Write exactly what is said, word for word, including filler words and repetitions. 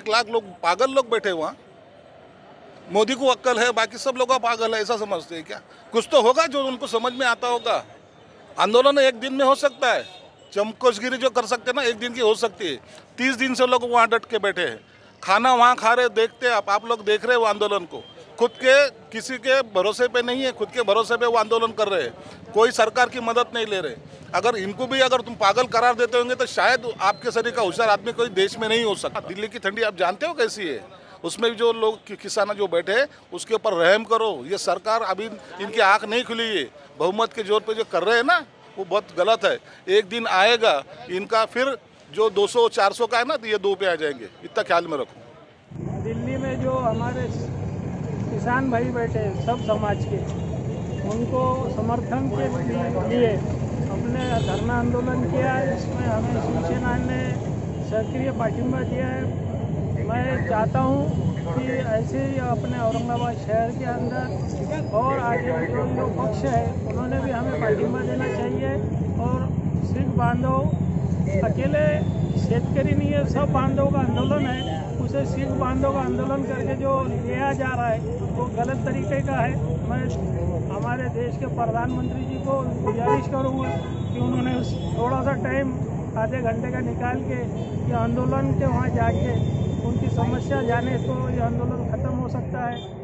एक लाख लोग पागल लोग बैठे वहाँ। मोदी को अक्ल है, बाकी सब लोग पागल है, ऐसा समझते हैं क्या? कुछ तो होगा जो उनको समझ में आता होगा। आंदोलन एक दिन में हो सकता है, चमकोशगिरी जो कर सकते हैं ना, एक दिन की हो सकती है। तीस दिन से लोग वहाँ डट के बैठे हैं, खाना वहाँ खा रहे, देखते आप आप लोग देख रहे हो आंदोलन को। खुद के किसी के भरोसे पे नहीं है, खुद के भरोसे पे वो आंदोलन कर रहे हैं, कोई सरकार की मदद नहीं ले रहे। अगर इनको भी अगर तुम पागल करार देते होंगे तो शायद आपके शरीर का होशियार आदमी कोई देश में नहीं हो सकता। दिल्ली की ठंडी आप जानते हो कैसी है, उसमें भी जो लोग किसान जो बैठे हैं उसके ऊपर रहम करो। ये सरकार अभी इनकी आंख नहीं खुली है, बहुमत के जोर पे जो कर रहे हैं ना वो बहुत गलत है। एक दिन आएगा इनका फिर जो दो सौ चार सौ का है ना, तो ये दो पे आ जाएंगे, इतना ख्याल में रखो। दिल्ली में जो हमारे किसान भाई बैठे सब समाज के, उनको समर्थन के लिए अपने धरना आंदोलन किया। इसमें हमें शिवसेना ने सक्रिय पाठिंबा दिया है। मैं चाहता हूँ कि ऐसे ही अपने औरंगाबाद शहर के अंदर और आगे जो जो पक्ष है उन्होंने भी हमें पाठिंबा देना चाहिए। और सिख बांधव अकेले शेतकरी नहीं है, सब बांधव का आंदोलन है। उसे सिख बांधव का आंदोलन करके जो लिया जा रहा है वो गलत तरीके का है। मैं हमारे देश के प्रधानमंत्री जी को गुजारिश करूँगा कि उन्होंने थोड़ा सा टाइम आधे घंटे का निकाल के ये आंदोलन के वहाँ जाके उनकी समस्या जाने तो ये आंदोलन ख़त्म हो सकता है।